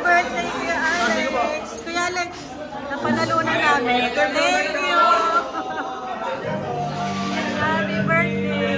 birthday, Kuya Alex. Kuya Alex, napanalunan namin. Thank you. Happy birthday.